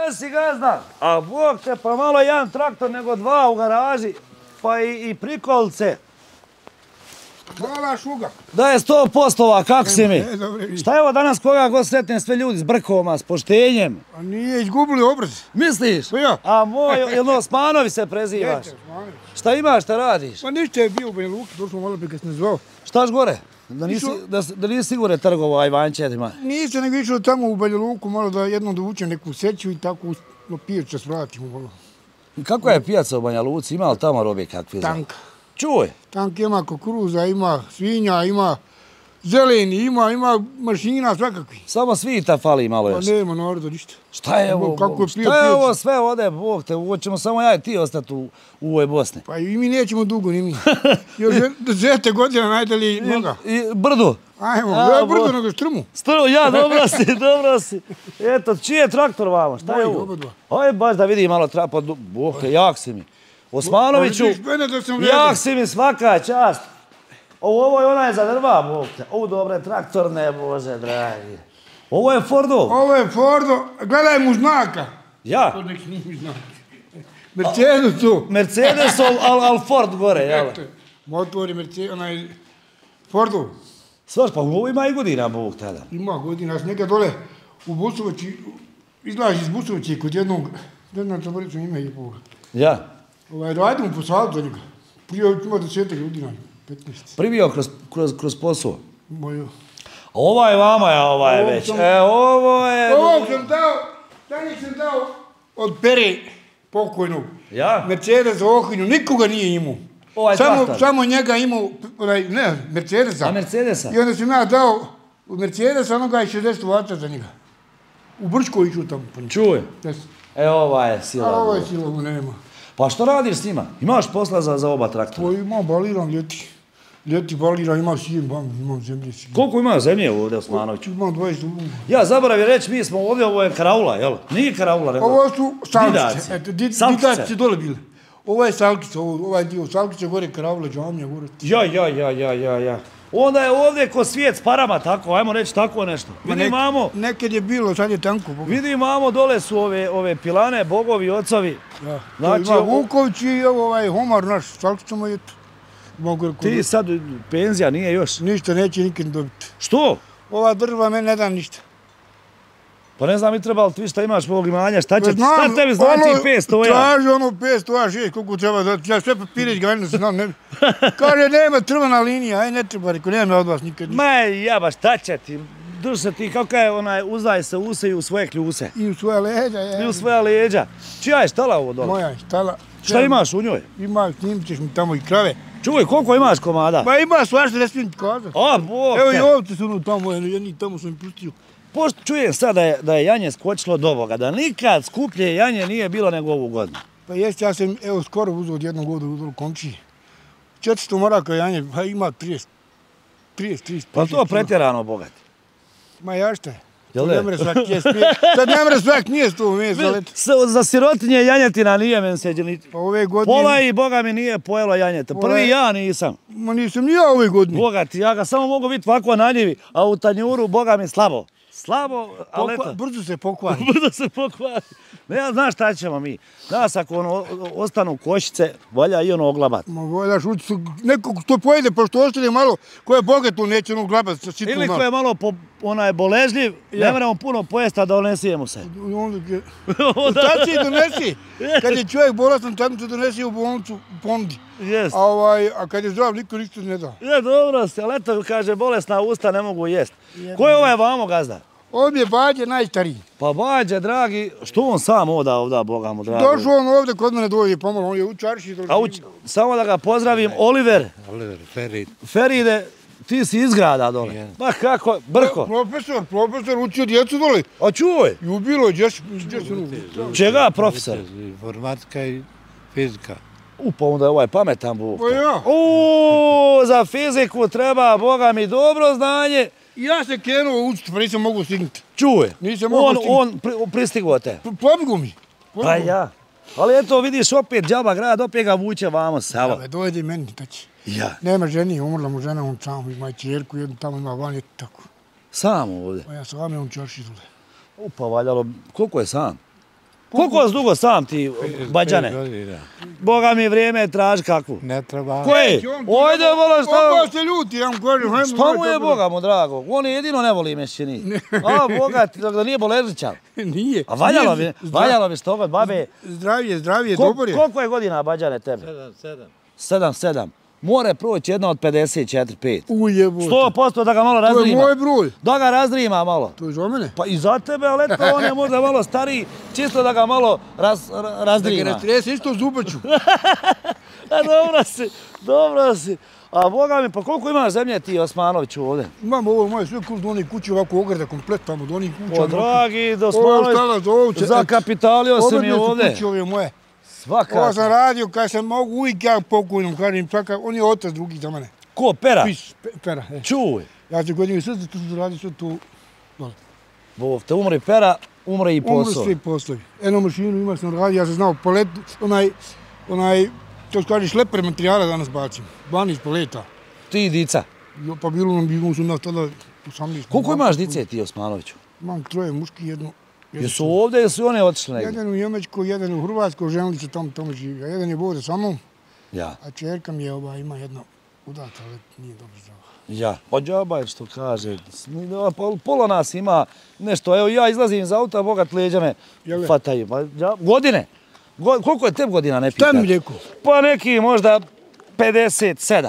desi gazda. A Bog te, pa malo jedan traktor nego dva u garaži, pa i prikolice. Mala šuga. Da je 100%, kako si mi? Šta je ovo danas koga god sretnem sve ljudi s brkovima, s poštenjem? A nije izgubili obraz. Misliš? Pa ja. A moj, jel Osmanovi se prezivaš? Šta imaš, šta radiš? Pa ništa je bio u Banja Luki, došlo malo prije kad sam zvao. Štaš gore? Da nisi sigurno trgovao Ajvančetima? Nisam nego išao tamo u Banja Luku malo da jednom dovučem neku seću i tako na pijača svratimo malo. I kako je pijaca u Banja Luci? Ima li tamo robe kakve? Tanka. Čuj. Tanka ima kukuruza, ima svinja, ima zeleni, ima mašina svakakvi. Samo svita fali malo još. Pa nema naroda ništa. Šta je ovo? Šta je ovo sve ode, Bog te, hoćemo samo ja i ti ostati u ovoj Bosni. Pa i mi nećemo dugo, ni mi. Još 10 godina najdalje noga. I brdu. Ajmo, ja brdo nego strmu. Strmu, ja, dobro si. Eto, čiji je traktor vamo? Šta je ovo? Aj, baš da vidi malo trapa, Bog te, jak si mi. Osmanoviću, jak si mi, svaka čast. Ovo je onaj za drva, Bog te. Ovo dobre traktorne, Bože dragi. Ovo je Fordo. Ovo je Fordo, gledaj mu znaka. Ja? To neki nije mi znak. Mercedesu. Mercedesu, ali Ford gore, jel? Motor je Mercedes, onaj Fordo. Svaš, pa ovo ima i godina, Bog tada. Ima godina, ja sam nekad dole u Busovači, izlaži iz Busovači kod jednog, ne znam to pričam ime i Boga. Ja? Radimo po saldu za njega. Prije ima 10 godina, 15. Pribio kroz posao? Moju. Ovo je vama, ovo je već. Ovo je... Ovo sam dao, danas sam dao od Pere pokojnog. Ja? Mercedes za Ohinju, nikoga nije imao. Samo njega imao, ne, Mercedesa. A Mercedesa? I onda sam ja dao Mercedesa, onoga je 60 vata za njega. U Brčkoj iću tamo. Čuj. Ova je sila. A ova je sila, nema. Pa što radiš s njima? Imaš posla za oba traktora? Pa imam, baliram ljeti. Ljeti baliram, imam sijem, imam zemlje. Koliko ima zemlje ovdje, Osmanoviću? Imam 20 dugova. Ja zaboravim reći, mi smo ovdje, ovo je karaula, jel? Nije karaula, nego... Ovo su salkice. Didaci su dole bile. Ovo je salkica, ovaj dio salkice, gore karaula, džamija, gore. Ja. Onda je ovdje ko svijet s parama, tako, ajmo reći tako nešto. Vidim, mamo... Nekad je bilo, sad je tanko. Vidim, mamo, dole su ove pilane, bogovi, ocovi. Ja, ima Vuković i ovaj Homar naš, salkicama je to. Ti sad, penzija nije još? Ništa, neće nikad dobiti. Što? Ova država meni ne da ništa. Pa ne znam mi treba li ti šta imaš ovog imanja, šta tebi znači 500 ja? Traži ono 500 ja, 6, koliko treba dati, ja sve papirić ga jedno se znam, ne bi. Kaže, nema crvena linija, aj ne treba, reko, nema od vas nikad ništa. Ma jaba, šta će ti? Drži se ti, kako je onaj, uzdaj se use i u svoje kljuse. I u svoja leđa, je. I u svoja leđa. Čija je štala ovo dole? Moja je štala. Šta imaš u njoj? Ima, snimit ćeš mi tamo i krave. Čuj, koliko imaš komada? Ma ima svašta, ne smijem ti kazati. A, Bog te. Evo i ovce su ono tamo, jedni tamo sam im pustio. Pošto čujem sad da je janje skočilo do Boga, da nikad skuplje janje nije bilo nego ovu godinu. Pa jest, ja sam evo skoro uzeo od jednog goda u komčiji. 400 maraka janje, pa ima 30. Pa to pretjerano bogati. Ma ja šta je? Jel ne? Sad ne mre svak nije 100 mjesta. Za sirotinje janjetina nije men se djeliti. Pa ove godine... Pola i Boga mi nije pojelo janjeta. Prvi ja nisam. Ma nisam ni ja ove godine. Bogati, ja ga samo mogu vidjeti ovako na njivi, a u tanjuru Boga mi slabo. Slabo, ali eto. Brzo se pokvari. Brzo se pokvari. Ne, ja znaš šta ćemo mi. Nas ako ostanu košice, valja i ono oglabat. Ma valjaš, neko to pojede, pošto ostane malo, ko je bogato, neće ono oglabat sa sitnom. Ili ko je malo boležljiv, ne moramo puno pojesta da onesijemo se. Tad se i donesi. Kad je čovjek bolestan, tad se donesi u bolnicu, pondi. A kad je zdrav, niko ništa ne da. Je, dobro ste, ali eto, kaže, bolesna usta ne mogu jest. Ko je ovaj vamo gazda? Ovdje je Bađe najstariji. Pa Bađe, dragi, što on sam ovdje, Boga mu dragi? Došao on ovdje kod mene dođe pomalo, on je u čarši. Samo da ga pozdravim, Oliver. Oliver, Ferid. Feride, ti si iz grada dole. Pa kako, Brko. Profesor, učio djecu dole. A čuj. Jubilo, gdje se čega, profesor? Informatika i fizika. Pa onda je ovaj pametan Bog. Pa ja. Za fiziku treba, Boga mi, dobro znanje. Ja se krenuo učiti, pa nisam mogu stignuti. Čuje, on pristigo te. Pobigu mi. Pa ja. Ali eto vidiš opet džaba grad, opet ga vuče vamo selo. Dojde meni, tači. Ja. Nema ženi, umrla mu žena, on sam ima čerku, jednu tamo ima van, eto tako. Sam ovdje? Pa ja sam on čarši dole. Pa valjalo, koliko je sam? Koliko vas dugo sam ti, Bađane? 5 godina. Boga mi vrijeme je traži kakvu. Ne treba. Koje? Ojde, vola šta... Ovo se ljuti, ja mu kažem, hajmo... Šta mu je Boga mu drago? On jedino ne voli mešćini. A, Boga ti, da nije boležničan. Nije. A valjalo bi stoga, babe. Zdravije, dobar je. Koliko je godina, Bađane, tebe? 7. More proći jedna od 54-5. Ujebote. 100% da ga malo razdrima. To je moj broj. Da ga razdrima malo. To je za mene. Pa i za tebe, ali eto, on je možda malo stariji, čisto da ga malo razdrima. Da ga rastrese, isto zubaću. A dobro si. A Boga mi, pa koliko imaš zemlje ti, Osmanoviću, ovdje? Imam ovo moje sve kurs do onih kuće, ovako ograda komplet tamo, do onih kuća. O, dragi, Osmanović, zakapitalio si mi ovdje. Objedne su kuće ove moje. Svaka. Ovo sam radio, kad sam mogu uvijek ja pokojnom, kažem, on je otac drugi za mene. Ko, Pera? Pera, Čuj. Ja se godinu srce, tu su radio sve tu dole. Bov, te umri Pera, umre i posao. Umre svi poslovi. Eno mašinu imao sam radio, ja sam znao palet, to kaže šleper materijala danas bacim. 12 paleta. Ti i dica? Pa bilo nam sam tada 18. Koliko imaš dice ti, Osmanoviću? Imam 3 muški, jedno. Jesu ovdje ili su one otišli negdje? Jedan u Njemačkoj, jedan u Hrvatskoj, ženili se tamo živi. A jedan je ovdje sa mnom, a čerka mi je ima jedno udata, ali nije dobro zdrava. Ja, pa džabaj što kaže, pola nas ima nešto, evo ja izlazim iz auta, bogat leđa me fataju. Godine? Koliko je tebi godina, ne pitan? Šta mi rekao? Pa neki možda 57.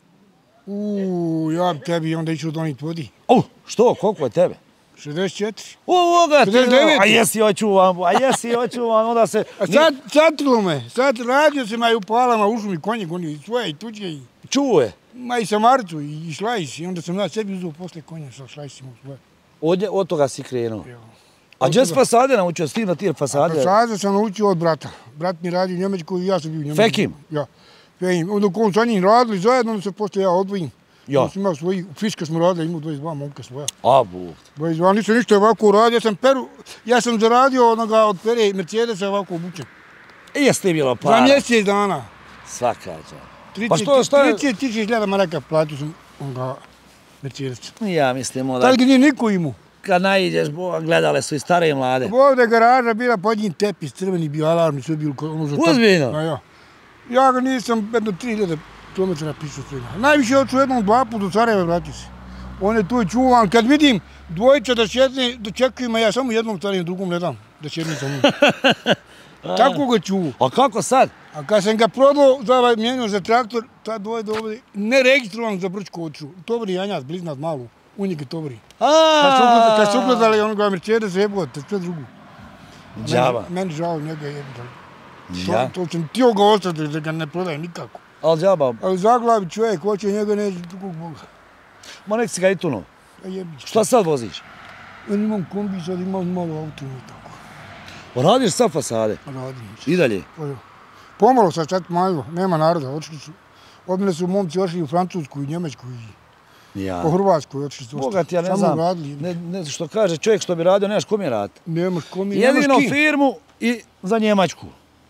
Ja bi tebi onda išao donit vodi. Što, koliko je tebe? 64. Ovoga ti, a jesi očuvan, onda se... A satrilo me, sad radio se ma i u palama, ušli mi konje, gonio svoje i tuđe i... Čuje? Ma i samarcu i šlajs i onda sam ja sebi uzao posle konja sa šlajsima u svoje. Od toga si krenuo? A gdje si fasade naučio, s tim da ti je fasade? Fasade sam naučio od brata. Brat mi radi u Njemačkoj i ja sam bio u Njemačkoj. Fekim? Ja, Fekim. Onda on sa njim radili zajedno, onda se posle ja odvojim. Ja sam imao svoji, fiška smo radili, imao 22 momka svoja. A, Bog. 22, nisam ništa ovako uradio, ja sam zaradio onoga od Pere Mercedesa ovako obučen. I jeste bilo para? Za mjesec dana. Svaka čast. 30.000 maraka platio sam onoga Mercedesa. Ja mislim da... Tad ga nije niko imao. Kad naiđeš, gledale su i stare i mlade. Ovdje garaža bila pod njim tepis, crveni bio alarmni, sve bilo... Uzbiljno? Ja ga nisam jedno 3000 kilometara pišao svega. Najviše je oču jednom 2 puta do Sarajeva vratio se. On je tu čuvan. Kad vidim dvojica da šedne, da čekaju me, ja samo jednom starijem, drugom ne dam da šedne sa mnom. Tako ga čuvu. A kako sad? A kad sam ga prodao, mijenio za traktor, tad dojde ovdje, neregistrovan za Brčko oču. Tobri Janjac, bliznat malu, u njeg je Tobri. Kad su ugledali onoga Mercedes, jebote, sve drugo. Džaba. Meni žao njega jebote. To sam tio ga ostati, da ga ne prodajem nikako. Ali džaba? Ali zaglavi čovjek, hoće njega neće drugog Boga. Ma nek si ga i tunuo. Šta sad voziš? Imam kombi, sad imam malo auto i tako. Radiš sad fasade? Radim. I dalje? Pomalo sad malo, nema naroda, otišli su. Od mene su momci ošli u Francusku i Njemačku i po Hrvatskoj otišli su. Boga ti, ja ne znam, što kaže čovjek što bi radio, nemaš kom je raditi. Nemaš kom je, jedino firmu i za Njemačku.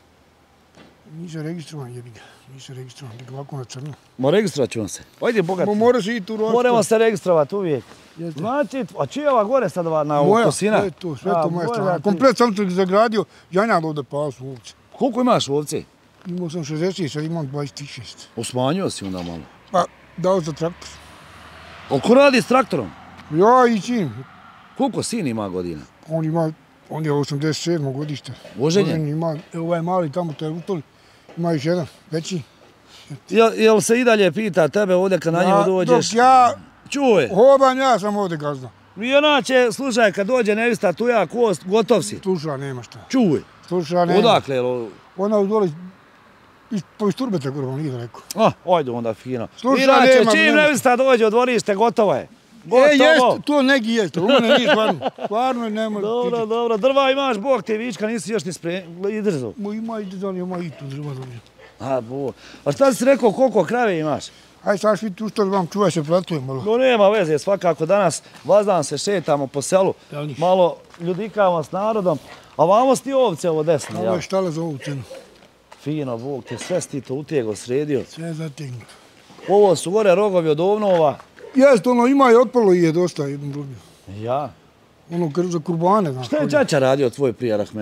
Nisam registrovan, jebi ga. Nisam registrovan, nek ovako na crno. Registrovat ću vam se. Ajde, bogat. Mora se i tu roško. Moramo se registrovati uvijek. Znači, a čija ova gore sad na Kosina? Moja, sve to moja strana. Komplet sam se zagradio, Janjad ovdje pao su ovce. Koliko imaš ovce? Imao sam 60, sad imam 26. Osmanjio si onda malo? Pa, dao za traktor. A ko radi s traktorom? Ja i sin. Koliko sin ima godina? On je 87. godište. Oženjen? Ovaj mali tamo, to je utoli. Ima još jedan, veći. Jel se i dalje pita tebe ovdje kad na njemu dođeš? Dok ja hobam, ja sam ovdje gazda. I onače, slušaj, kad dođe nevista tuja kost, gotov si. Sluša, nema šta. Čuj. Sluša, nema. Odakle? Ona udoli, iz Turbeta gorba, nije daleko. Ajde onda fino. Sluša, inače, čim nevista dođe u dvorište, gotovo je. Jest, to neki jest, u mene nije stvarno. Stvarno nema. Dobro, drva imaš, Bog te vička, nisi još ni izdrzao. Ima i tu drva dobro. A šta si rekao, koliko krave imaš? Aj sad svi tu što vam čuvaj se platujem malo. No nema veze, svakako danas vazdan se šetamo po selu, malo ljudikamo s narodom, a vamo sti ovce ovo desno. Ovo je štala za ovu cenu. Fino, Bog te sve si ti to utijego sredio. Sve zategnuto. Ovo su gore rogovi od ovnova. Jest, ima i otpalo i je dosta jednom drugim. Ja? Ono za kurbane, znaš. Šta je čača radio tvoj prije Rahmetli?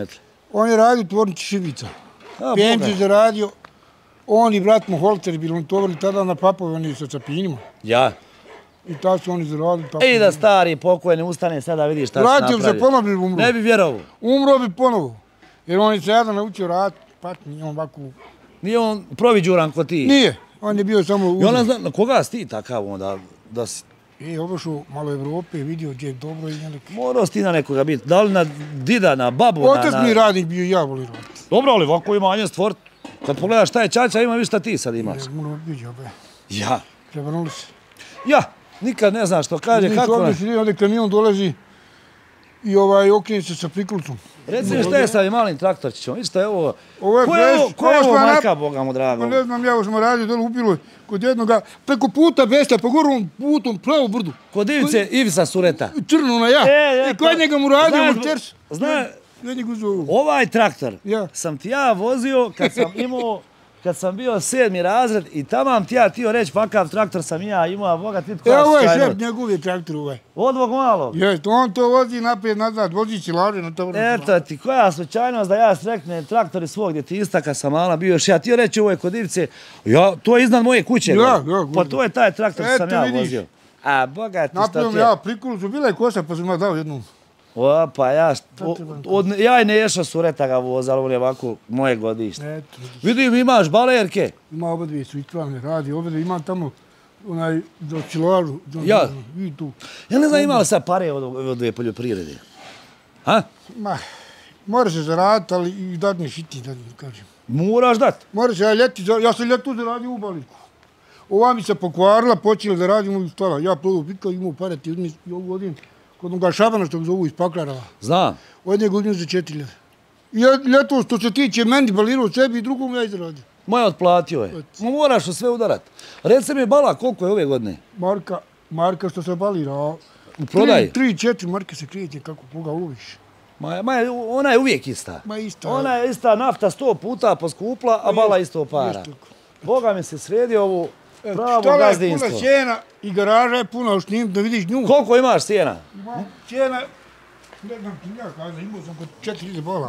On je radio u tvornici Šibica. PMZ je radio, on i brat mu Holter bili, oni tovarili tada na papove, oni sa capinima. Ja. I tako su oni zaradili. I da stari pokojni ustane sada vidiš šta se napravi. Vratio se, ponovo bi umro. Ne bi vjerovao. Umro bi ponovo. Jer on je se jedan naučio raditi, patnji, on ovako... Nije on proviđuran ko ti? Nije, on je bio samo... I ona zna, na koga si ti takav onda, da si... Obišao malo Evrope, vidio gdje je dobro i neki... Morao si ti na nekoga biti, da li na dida, na babu, na... Otac mi radnik bio, ja volim raditi. Dobro, ali ovako imanje stvorit. Kad pogledaš šta je Čača, ima više šta ti sad imaš. Moramo biti, obe. Ja. Prevrnuli se. Ja, nikad ne znaš što kaže, kako... Ovdje kamion dolazi i okreni se sa priključom. Reci mi šta je sa ovim malim traktorčićom, vidiš šta je ovo... Ovo je ko je ovo majka, Boga mu drago? Ne znam, ja smo radili dole u Piloj, kod jednoga, preko puta Besla, po gorom putom, pravo brdu. Kod Ivice Ivisa Sureta. Crnuna, ja. I kod njega mu radio Morters. Znaš, ovaj traktor sam ti ja vozio kad sam bio 7. razred i tamam ti ja tio reći kakav traktor sam ja imao, Boga ti tko ja ovo je šef njegov je traktor ovaj. Od ovog malog? Jeste, on to vozi naprijed nazad, vozi cilaže na to vrlo. Eto ti, koja slučajnost da ja sreknem traktori svog djetista kad sam mala bio još ja tio reći ovo je kod Ivice, to je iznad moje kuće. Pa to je taj traktor što sam ja vozio. A Boga ti šta ti je? Napravim ja prikulucu, bila je kosa pa sam ima dao jednu. Pa ja i Neša Sureta ga vozala, on je ovako moje godište. Vidim, imaš balerke. Ima oba dvije su ispravne, radi oba, imam tamo onaj za čilažu. Ja? Ja ne znam ima li sad pare od dvije poljoprivrede? Ha? Mora se zaraditi, ali i dadne šiti, da kažem. Moraš dat? Mora se, ja sam ljetu zaradio u Baliku. Ova mi se pokvarila, počela da radim u stala. Ja prodao pika, imao pare, ti uzmi i ovu godinu. Kod onoga Šabana što ga zovu iz Paklarava. Znam. Od njega uzmio za 4.000. I ljeto što se tiče meni balirao sebi i drugom ja izradio. Moja otplatio je. Moraš sve udarat. Reci mi Bala, koliko je ove godine? Marka što se balira. U prodaji? 3-4 marke se krijete kako koga uloviš. Ona je uvijek ista. Ona je ista, nafta 100 puta poskupla, a Bala isto para. Boga mi se sredi ovu pravo gazdinstvo. Puna sjena i garaža je puna, još nijem da vidiš nju. Koliko imaš sjena? Sjena, ne znam ti ja kada, imao sam kod 4.000 bola.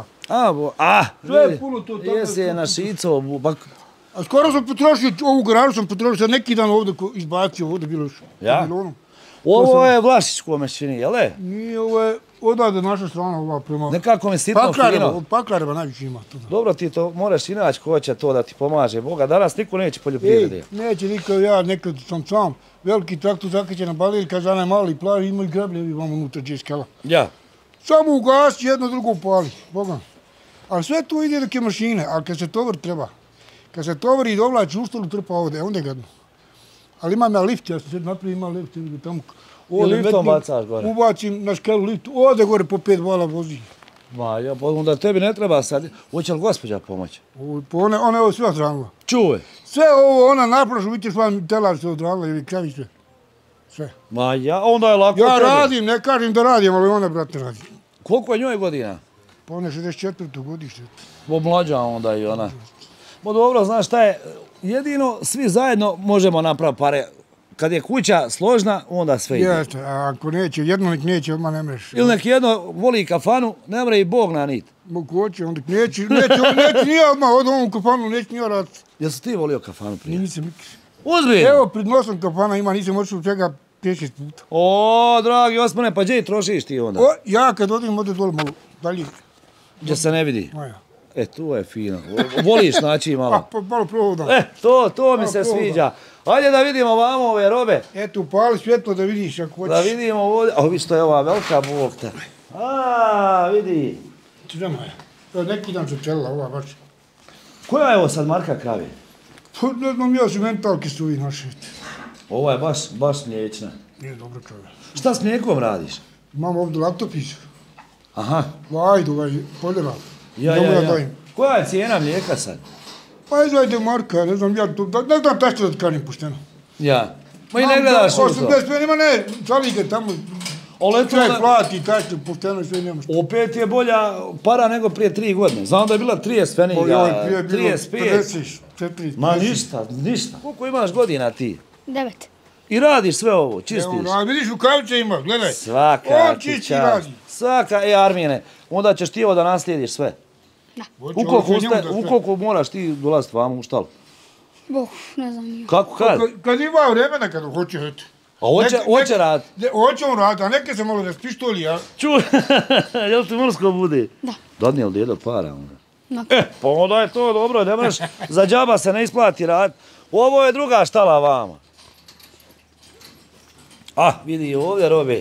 Sve je puno to tamo. Jesi je na šico. A skoro sam potrošio, ovu garažu sam potrošio, sad neki dan ovdje izbacio, ovdje bilo još. Ja? Ovo je Vlašić kome čini, jel je? Nije, ovo je odavde naša strana, ova prema... Nekako mi sitno fino. Paklareva najviše ima. Dobro, ti to moraš inaći ko će to da ti pomaže. Boga, danas niko neće poljoprivrede. Neće niko, ja nekad sam veliki traktor zakaće na balir, kaže onaj mali plavi, ima i grebljevi vam unutra gdje je skela. Ja. Samo ugasi, jedno drugo pali, Boga. Ali sve to ide dok je mašine, ali kad se tovar treba. Kad se tovar i dovlači u stolu trpa ovdje, onda je gadno. Ali imam ja lift, ja sam sad napravio, imam lift, tamo... I liftom bacaš gore? Ubacim na skelu lift, ovdje gore po 5 bola vozi. Onda tebi ne treba sad, hoće li gospođa pomoći? Ona je ovo sve odranila. Čuvaj. Sve ovo, ona naprašu, vidite što vam telar se odranila, ili kravi sve. Sve. Onda je lako tebi. Ja radim, ne kažem da radim, ali ona, brate, radi. Koliko je njoj godina? Pa ona je 64. godište. Mlađa onda i ona. Dobro, znaš šta je, jedino svi zajedno možemo napraviti pare. Kad je kuća složna, onda sve ide. Jeste, a ako neće, jedno nek neće, odmah ne mreš. Ili nek jedno voli kafanu, ne mre i Bog na nit. Mogu hoće, onda neće nije odmah, od ovom kafanu neće nije raditi. Jel si ti volio kafanu prije? Nisam nikad. Uzbiljno? Evo, pred nosom kafana ima, nisam očeo čega 5-6 puta. O, dragi Osmane, pa gdje trošiš ti onda? Ja kad odim, ode dole malo dalje. Gdje se ne vidi? Tu je fino. Voliš naći malo? Pa malo provodam. To mi se sviđa. Ajde da vidimo vamo ove robe. Eto, upali svjetlo da vidiš ako hoćeš. Da vidimo ovdje. A vi što je ova velika bukta. Vidi. Čudama je. Neki dan se čelila ova baš. Koja je ovo sad marka krave? Pa ne znam, ja su mentalke su ovi naše. Ova je baš mliječna. Nije dobra krave. Šta s mlijekom radiš? Imam ovdje laptopić. Aha. Vajdu, poljera. Ja. Koja je cijena mlijeka sad? Pa izvajde marka, ne znam, ja to, ne znam tačno da tkanim pošteno. Ja. Ma i ne gledaš u to. 80 ima ne, salike tamo. Sve plati, tačno, pošteno i sve nemaš. Opet je bolja para nego prije 3 godine. Znam da je bila 30 feniga, 35. 4. Ma ništa. Koliko imaš godina ti? 9. I radiš sve ovo, čistiš? Evo, vidiš rukavice ima, gledaj. Svaka ti čast. Svaka, Armine, onda ćeš ti ovo da naslijediš sve. U koliko moraš ti dolaziti vamo u štalu? Boh, ne znam nije. Kako kad? Kad ima vremena, kad hoće, eto. A hoće raditi? Hoće on raditi, a neke se malo raspištoli, ja. Čuj, jel ti mrsko bude? Da. Dadni li djedo para onda? Da. Pa onda je to dobro, ne moraš, za džaba se ne isplati raditi. Ovo je druga štala vama. A, vidi ovdje robe.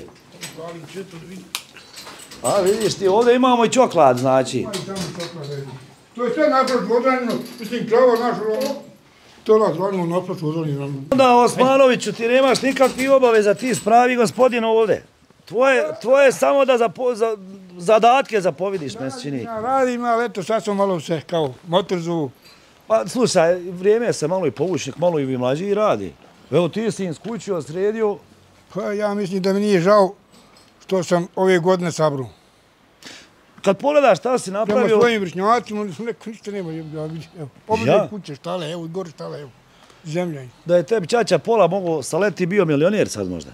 A, vidiš ti, ovdje imamo i čoklad, znači. To je sve napraću odranjeno, mislim, krava naša, to nas ranimo napraću odranjeno. Onda, Osmanoviću, ti nemaš nikakvih obaveza, ti spravi gospodin ovdje. Tvoje je samo da zadatke zapovidiš, me se čini. Ja radim, ali eto, sad sam malo se kao motor zovu. Pa, slušaj, vrijeme je se malo i povučnik, malo i vi mlađi i radi. Evo, ti si im skućio, sredio. Pa ja mislim da mi nije žao što sam ove godine sabru. Kad pogledaš šta si napravio... Prema svojim vršnjacima, oni su neko ništa nema. Evo, obje kuće, štale, evo, gore štale, evo, zemlja. Da je tebi čača pola mogo saleti bio milionjer sad možda.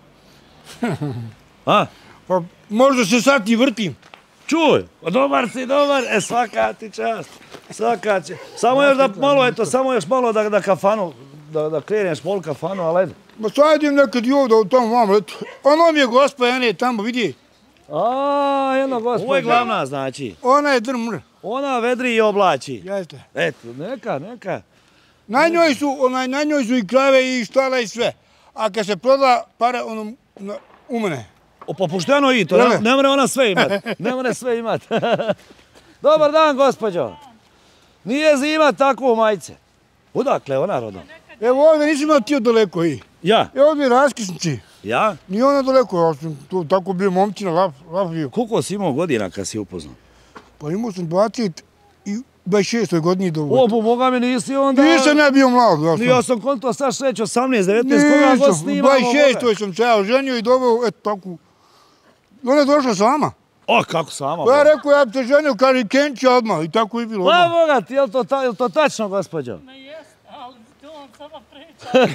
A? Pa možda se sad i vrtim. Čuj, dobar si, dobar, svaka ti čast, svaka će. Samo još da malo, eto, samo još malo da kafanu, da kreneš pol kafanu, ali eto. Ma sadim nekad i ovdje u tom vam, eto. Ono mi je gospa, ene tamo, vidi. A, jedno gospa. Ovo je glavna, znači. Ona je drmr. Ona vedri i oblači. Jeste. Eto, neka. Na njoj su i krave i štala i sve. A kad se proda, pare ono umene. Pa pošteno i to, ne mora ona sve imat. Ne mora sve imat. Dobar dan, gospođo. Nije zima tako u majice. Odakle ona rodom? Evo ovdje nisam imao tio daleko i. Ja? Evo ovdje raskisnici. Ja? Nije ona daleko, ja sam tu tako bio momčina, laf bio. Koliko si imao godina kad si upoznao? Pa imao sam 26. godini do ovo. O, po Boga mi nisi onda... Nisam ja bio mlad. Ja sam konto sad sreći 18, 19, koga god snimamo. 26. sam se ja oženio i dobao, eto tako. Ona je došla sama. O, kako sama? Ja rekao, ja bi se ženio, kaže, Kenča odmah. I tako je bilo odmah. Pa Boga ti, je li to tačno, gospođo? Ne jest, ali to on sama priča.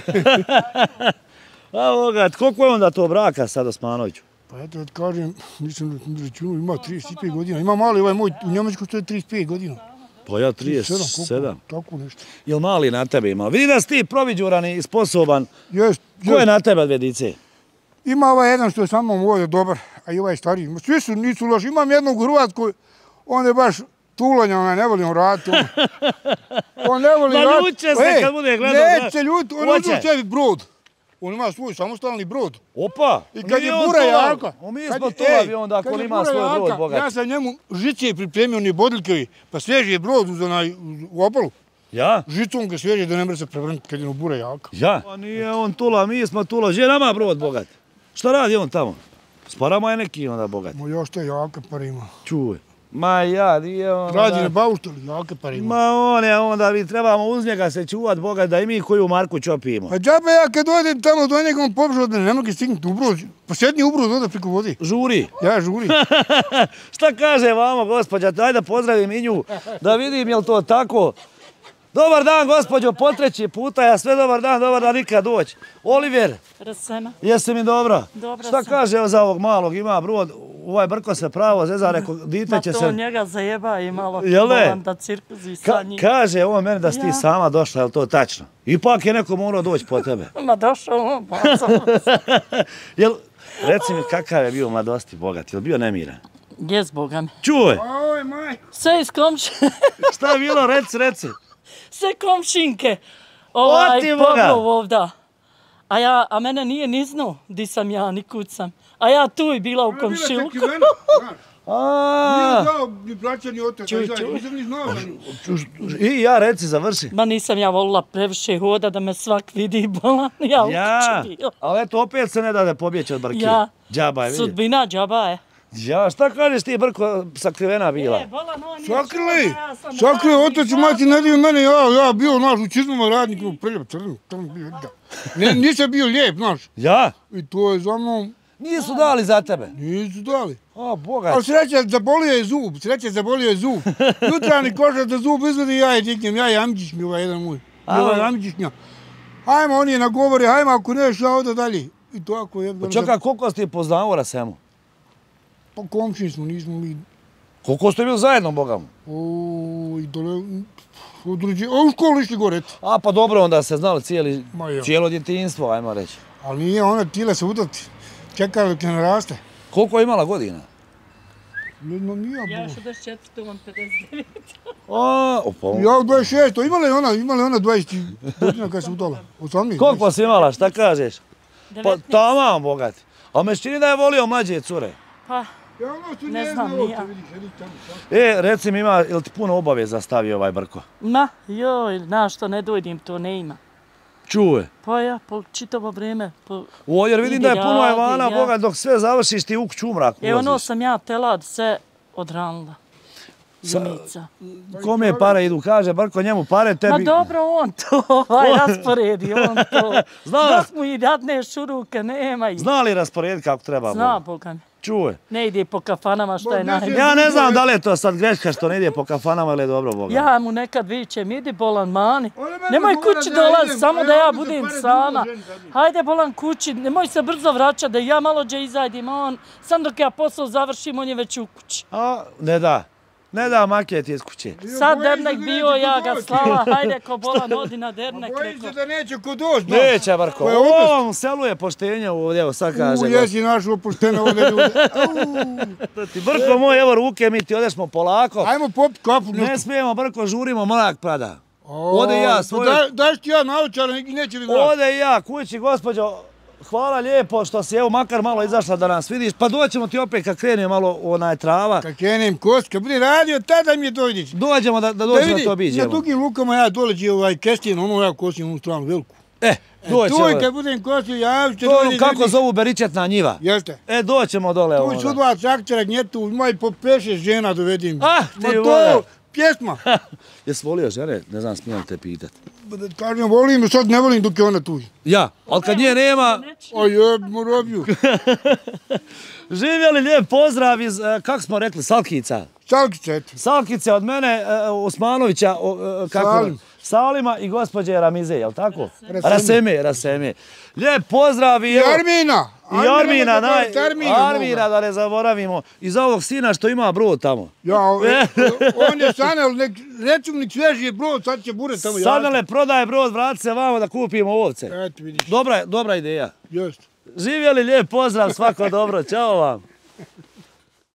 A Boga, koliko je onda to braka sad Osmanoviću? Pa eto, da kažem, nisam računao, ima 35 godina. Ima mali ovaj moj, u Njemačku što je 35 godina. Pa ja 37. Tako nešto. Jel mali na tebe ima? Vidi da si ti proviđuran i sposoban. Jest. Ko je na tebe dve dice? Ima ovaj jedan što je sa mnom ovdje dobar, a i ovaj stariji. Svi su nisu loši. Imam jednog u Hrvatskoj, on je baš tulanja, on ne voli on raditi. On ne voli raditi. Ma ljuće se kad bude gledao. Neće ljuti, on uzeo sebi brod. On ima svoj samostalni brod. Opa! I kad je bura jaka... Mi smo tulavi onda ako on ima svoj brod bogat. Ja sam njemu žice pripremio, oni bodljkevi, pa svježi je brod u obalu. Ja? Žicom ga svježi da ne mre se prevrniti kad je bura jaka. Ja? Pa nije on tula, mi smo tula. Gdje nama brod bogat? Šta radi on tamo? S parama je neki onda bogat. Ma još to je jaka para ima. Čuj. Ma ja, nije on... Radi na bauštali, jake para ima. Ma on je onda, mi trebamo uz njega se čuvat bogat da i mi koju marku čopimo. Pa džabe ja kad dođem tamo do njega on pobježe od mene, ne mogu stignuti u brod. Pa sjedni u brod, oda preko vodi. Žuri? Ja žuri. Šta kaže vamo gospođa, daj da pozdravim i nju, da vidim jel to tako. Dobar dan, gospođo, po treći puta, ja sve dobar dan nikad doći. Oliver, jesi mi dobro? Dobro sam. Šta kaže za ovog malog, ima brod, ovaj brko se pravo zeza, rekao, dite će se... Ma to njega zajeba i malo volam da cirkuzi sa njim. Kaže ovo meni da si ti sama došla, je li to tačno? Ipak je neko morao doći po tebe. Ma došao on, pa sam. Jel, reci mi kakav je bio mladosti bogat, je li bio nemiran? Jes, Boga mi. Čuj! Oj, maj! Sve iz komšine. Šta je bilo, reci. Sve komšinke. Poglov ovda. A mene nije ni znao di sam ja, ni kud sam. A ja tu i bila u komšilku. Nije znao ni braća ni otac, nisam ni znao. I ja reci, završi. Ma nisam ja volila previše hoda da me svak vidi i bolan. Ja ukače bila. Ali eto, opet se ne da pobjeći od brke. Ja, džaba je, vidi. Sudbina džaba je. Ja, šta kažeš ti brko sakrivena bila? Sakrili, otac i mati ne daju mene, ja bio, znaš, u čizmama radnik, preljep, crnim, bio, da. Nisam bio lijep, znaš. Ja? I to je za mnom... Nisu dali za tebe? Nisu dali. O, bogat. Ali sreća, zabolio je zub. Jutrani košar da zub izvedi, ja je diknem, ja je Amđić mi ovaj jedan moj. Amđišnja. Hajmo, on je nagovori, hajmo, ako neš, ja ovdje dalje. I to ako je... Pa čekaj, koliko ste poznao o Rasemu? Pa komšini smo, nismo mi... Koliko ste bili zajedno, Boga mu? I dole, u školu išli gore, eto. A pa dobro, onda se znali cijelo djetinjstvo, ajmo reći. Ali nije ona htjela se udati, čekala dok ne naraste. Koliko je imala godina? Ne znam, nije Ja bilo. 64, on 59. Ja u 26, imala je ona 20 godina kad se udala. 18. Koliko si imala, šta kažeš? Pa 19. tamam, bogati. A me čini da je volio mlađe cure. Pa, ne znam, ni ja. Reci mi, ili ti puno obaveza stavio ovaj Brko? Ma, joj, znaš što, ne dojdim, to ne ima. Čuje. Pa ja, po čitavo vrijeme. Jer vidim da je puno Ivana, Boga, dok sve završiš ti u kuću umrak ulaziš. Ono sam ja telad sve odranila. Junica. Kome pare idu, kaže Brko, njemu pare, tebi... Ma dobro, on to rasporedi, on to. Dok mu i dadne šuruke, nema ih. Zna li rasporediti kako treba? Zna, Boga mi. Čuje. Ne ide po kafanama što je najbolje. Ja ne znam da li je to sad greška što ne ide po kafanama ili je dobro, Boga. Ja mu nekad vičem, idi Bolan mani. Nemoj kući dolazi, samo da ja budem sama. Hajde Bolan kući, nemoj se brzo vraćati, da ja malo dje izajdim, a on, sam dok ja posao završim, on je već u kući. Ne da maket iz kuće. Sad dernek bio, ja ga slala, hajde ko Bolan, odi na dernek. Bojim se da neće ko doći. Neće, Brko. U ovom selu je poštenje ovdje, evo sad kaže. Jesi našo poštene ovdje ljude. Brko moj, evo ruke mi ti odešmo polako. Ajmo popit kapu. Ne smijemo, Brko, žurimo, mrak pada. Ode i ja svoje... Daš ti ja naučara, neki neće vidjeti. Ode i ja kući, gospođo. Hvala lijepo što si evo makar malo izašla da nas vidiš, pa doćemo ti opet kad krene malo onaj trava. Kad krenem kost, kad bude radio, tada mi je dojdiš. Dođemo da dođemo da to obiđemo. Na dugim lukama ja doleđi ovaj kestin, ono ja kosim onu stranu veliku. Doćemo. Tu kad budem kostio, ja ću to kako zovu beričetna njiva. Jeste. Doćemo dole ovoga. Tu su dva traktora gnjetu, moj po 5-6 žena dovedim. Ti voda. Pjesma. Jesi volio žene? Ne znam, smijem te pitat. Kažem, volim, sad ne volim dok je ona tu. Ja, ali kad nje nema... Oj, jebimo robiju. Živjeli lijep pozdrav iz, kako smo rekli, Salkica. Salkica, eto. Salkice od mene, Osmanovića, Salima i gospođe Ramize, jel tako? Raseme. Lijep pozdrav i... Armina. Armina, da ne zaboravimo. I za ovog sina što ima brod tamo. Ja, on je sanel, recimnik sveži brod, sad će bure tamo. Sanele, prodaje brod, vrati se vamo da kupimo ovce. Eto, vidiš. Dobra ideja. Just. Živjeli lijep pozdrav, svako dobro, čao vam.